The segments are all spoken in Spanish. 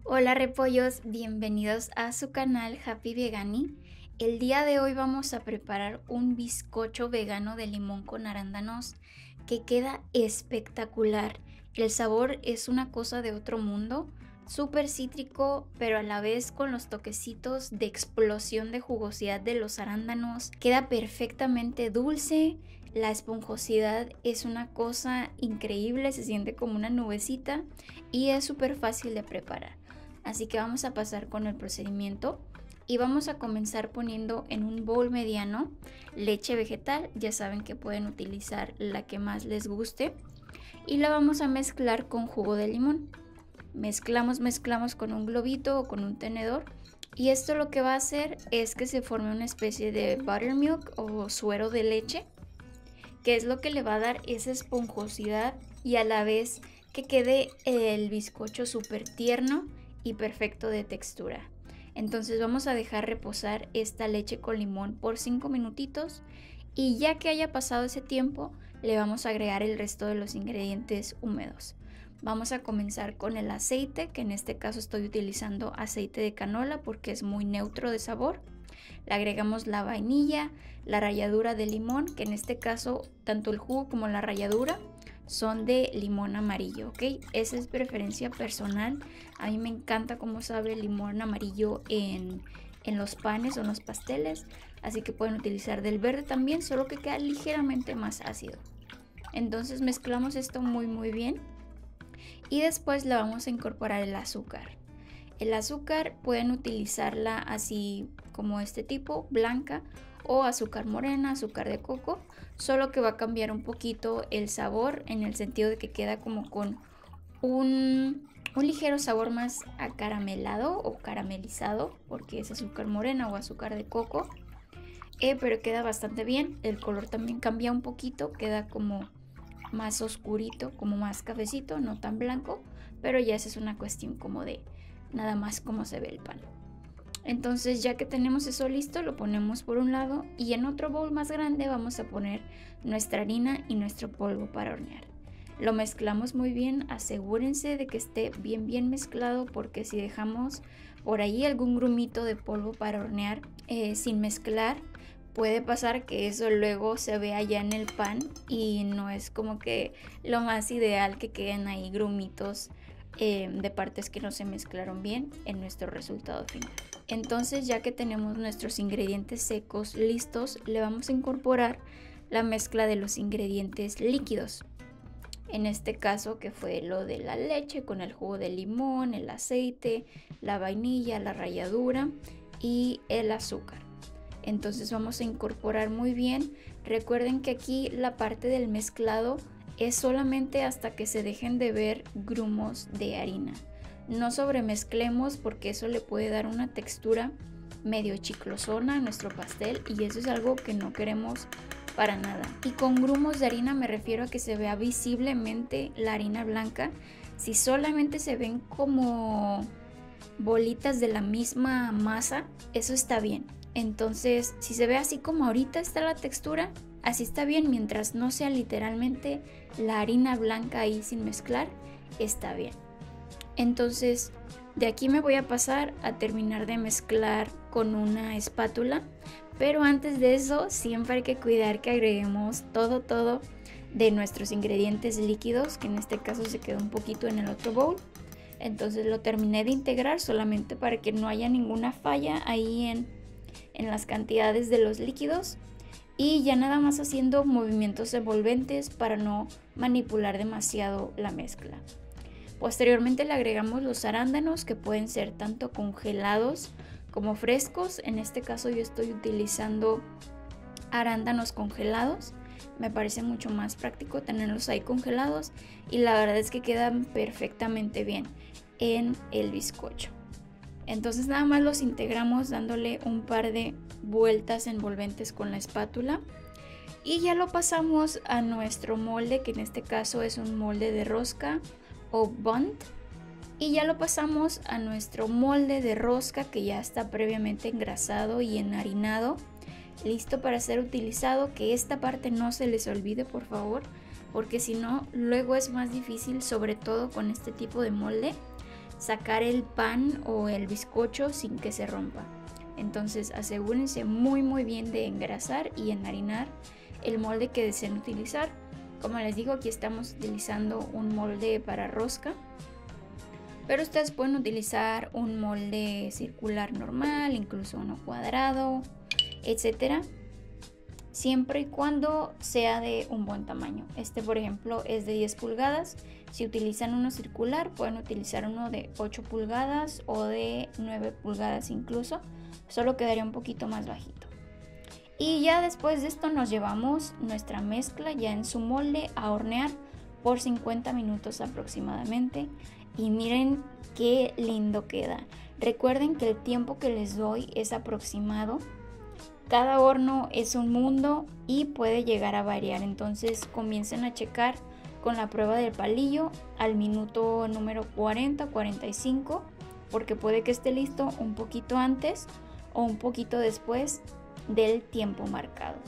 Hola repollos, bienvenidos a su canal Happy Vegani. El día de hoy vamos a preparar un bizcocho vegano de limón con arándanos que queda espectacular. El sabor es una cosa de otro mundo, súper cítrico, pero a la vez con los toquecitos de explosión de jugosidad de los arándanos. Queda perfectamente dulce, la esponjosidad es una cosa increíble, se siente como una nubecita y es súper fácil de preparar. Así que vamos a pasar con el procedimiento y vamos a comenzar poniendo en un bowl mediano leche vegetal. Ya saben que pueden utilizar la que más les guste y la vamos a mezclar con jugo de limón. Mezclamos con un globito o con un tenedor y esto lo que va a hacer es que se forme una especie de buttermilk o suero de leche, que es lo que le va a dar esa esponjosidad y a la vez que quede el bizcocho súper tierno y perfecto de textura. Entonces vamos a dejar reposar esta leche con limón por 5 minutitos y ya que haya pasado ese tiempo le vamos a agregar el resto de los ingredientes húmedos. Vamos a comenzar con el aceite, que en este caso estoy utilizando aceite de canola porque es muy neutro de sabor. Le agregamos la vainilla, la ralladura de limón, que en este caso tanto el jugo como la ralladura son de limón amarillo, ¿ok? Esa es preferencia personal. A mí me encanta cómo sabe el limón amarillo en los panes o en los pasteles, así que pueden utilizar del verde también, solo que queda ligeramente más ácido. Entonces mezclamos esto muy bien y después le vamos a incorporar el azúcar. El azúcar pueden utilizarla así como este tipo, blanca, o azúcar morena, azúcar de coco, solo que va a cambiar un poquito el sabor en el sentido de que queda como con un ligero sabor más acaramelado o caramelizado, porque es azúcar morena o azúcar de coco, pero queda bastante bien. El color también cambia un poquito, queda como más oscurito, como más cafecito, no tan blanco, pero ya esa es una cuestión como de nada más cómo se ve el pan. Entonces ya que tenemos eso listo, lo ponemos por un lado y en otro bowl más grande vamos a poner nuestra harina y nuestro polvo para hornear. Lo mezclamos muy bien, asegúrense de que esté bien mezclado, porque si dejamos por ahí algún grumito de polvo para hornear sin mezclar, puede pasar que eso luego se vea ya en el pan y no es como que lo más ideal que queden ahí grumitos de partes que no se mezclaron bien en nuestro resultado final. Entonces, ya que tenemos nuestros ingredientes secos listos, le vamos a incorporar la mezcla de los ingredientes líquidos. En este caso, que fue lo de la leche con el jugo de limón, el aceite, la vainilla, la ralladura y el azúcar. Entonces vamos a incorporar muy bien. Recuerden que aquí la parte del mezclado es solamente hasta que se dejen de ver grumos de harina. No sobremezclemos porque eso le puede dar una textura medio chiclosona a nuestro pastel y eso es algo que no queremos para nada. Y con grumos de harina me refiero a que se vea visiblemente la harina blanca. Si solamente se ven como bolitas de la misma masa, eso está bien. Entonces, si se ve así como ahorita está la textura, así está bien, mientras no sea literalmente la harina blanca ahí sin mezclar, está bien. Entonces, de aquí me voy a pasar a terminar de mezclar con una espátula, pero antes de eso siempre hay que cuidar que agreguemos todo de nuestros ingredientes líquidos, que en este caso se quedó un poquito en el otro bowl. Entonces lo terminé de integrar solamente para que no haya ninguna falla ahí en las cantidades de los líquidos, y ya nada más haciendo movimientos envolventes para no manipular demasiado la mezcla. Posteriormente le agregamos los arándanos, que pueden ser tanto congelados como frescos. En este caso yo estoy utilizando arándanos congelados, me parece mucho más práctico tenerlos ahí congelados y la verdad es que quedan perfectamente bien en el bizcocho. Entonces nada más los integramos dándole un par de vueltas envolventes con la espátula y ya lo pasamos a nuestro molde, que en este caso es un molde de rosca o bundt, y ya lo pasamos a nuestro molde de rosca que ya está previamente engrasado y enharinado, listo para ser utilizado. Que esta parte no se les olvide, por favor, porque si no luego es más difícil, sobre todo con este tipo de molde, sacar el pan o el bizcocho sin que se rompa. Entonces asegúrense muy bien de engrasar y enharinar el molde que deseen utilizar. Como les digo, aquí estamos utilizando un molde para rosca, pero ustedes pueden utilizar un molde circular normal, incluso uno cuadrado, etcétera, siempre y cuando sea de un buen tamaño. Este, por ejemplo, es de 10 pulgadas. Si utilizan uno circular, pueden utilizar uno de 8 pulgadas o de 9 pulgadas incluso. Solo quedaría un poquito más bajito. Y ya después de esto nos llevamos nuestra mezcla ya en su molde a hornear por 50 minutos aproximadamente. Y miren qué lindo queda. Recuerden que el tiempo que les doy es aproximado. Cada horno es un mundo y puede llegar a variar, entonces comiencen a checar con la prueba del palillo al minuto número 40-45, porque puede que esté listo un poquito antes o un poquito después del tiempo marcado.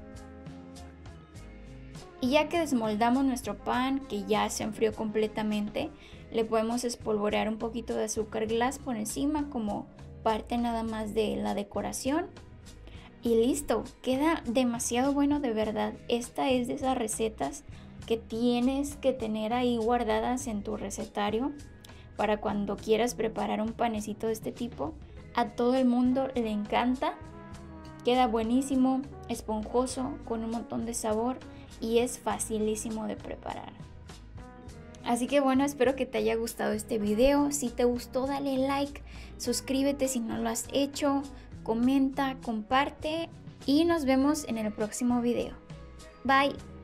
Y ya que desmoldamos nuestro pan, que ya se enfrió completamente, le podemos espolvorear un poquito de azúcar glass por encima como parte nada más de la decoración. Y listo, queda demasiado bueno, de verdad. Esta es de esas recetas que tienes que tener ahí guardadas en tu recetario para cuando quieras preparar un panecito de este tipo. A todo el mundo le encanta, queda buenísimo, esponjoso, con un montón de sabor y es facilísimo de preparar. Así que bueno, espero que te haya gustado este video. Si te gustó, dale like, suscríbete si no lo has hecho, comenta, comparte y nos vemos en el próximo video. Bye.